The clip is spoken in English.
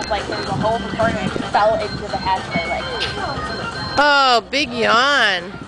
like there's a hole for burning and it fell into the hatchway. Like. Oh, big yawn.